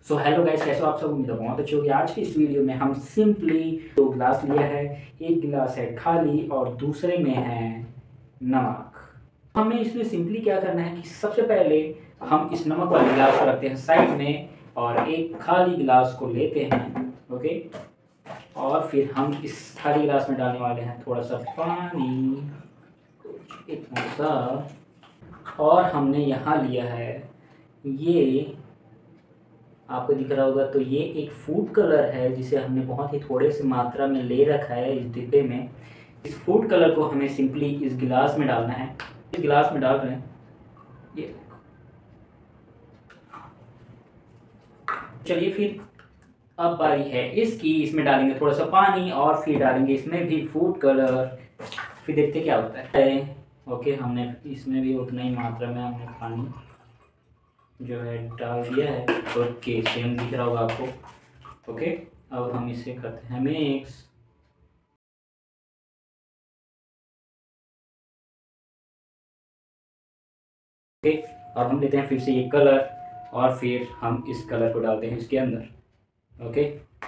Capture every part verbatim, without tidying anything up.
So hello guys, कैसे हो आप सब। उम्मीद है बहुत अच्छी होगी। आज की इस वीडियो में हम सिंपली दो गिलास लिया है। एक गिलास है खाली और दूसरे में है नमक। हमें इसमें सिंपली क्या करना है कि सबसे पहले हम इस नमक वाले गिलास को रखते हैं साइड में और एक खाली गिलास को लेते हैं। ओके, और फिर हम इस खाली गिलास में डालने वाले हैं थोड़ा सा पानी, इतना सा। और हमने यहाँ लिया है, ये आपको दिख रहा होगा, तो ये एक फूड कलर है जिसे हमने बहुत ही थोड़े से मात्रा में ले रखा है इस डिब्बे में। इस फूड कलर को हमें सिंपली इस गिलास में डालना है। इस गिलास में डाल रहे हैं, ये चलिए फिर अब बारी है इसकी। इसमें डालेंगे थोड़ा सा पानी और फिर डालेंगे इसमें भी फूड कलर, फिर देखते क्या होता है। ओके, हमने इसमें भी उतना ही मात्रा में हमने पानी जो है डाल दिया है। ओके, सेम दिख रहा होगा आपको। ओके, अब हम इसे करते हैं मिक्स। ओके, अब हम लेते हैं फिर से ये कलर और फिर हम इस कलर को डालते हैं इसके अंदर। ओके,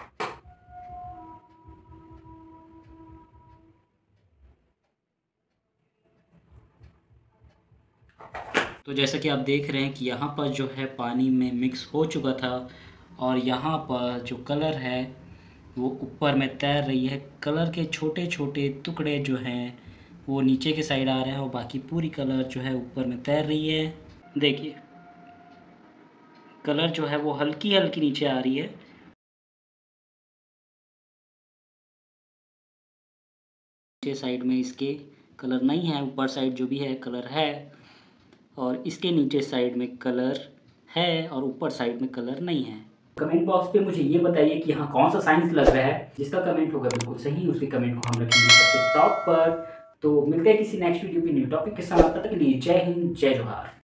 तो जैसा कि आप देख रहे हैं कि यहाँ पर जो है पानी में मिक्स हो चुका था और यहाँ पर जो कलर है वो ऊपर में तैर रही है। कलर के छोटे छोटे टुकड़े जो हैं वो नीचे के साइड आ रहे हैं और बाकी पूरी कलर जो है ऊपर में तैर रही है। देखिए, कलर जो है वो हल्की हल्की नीचे आ रही है। नीचे साइड में इसके कलर नहीं है, ऊपर साइड जो भी है कलर है, और इसके नीचे साइड में कलर है और ऊपर साइड में कलर नहीं है। कमेंट बॉक्स पे मुझे ये बताइए कि यहाँ कौन सा साइंस लग रहा है। जिसका कमेंट होगा बिल्कुल सही, उसके कमेंट को हम रखेंगे सबसे टॉप पर। तो मिलते हैं किसी नेक्स्ट वीडियो पे न्यू टॉपिक के साथ। तब तक के लिए जय हिंद, जय जोहार।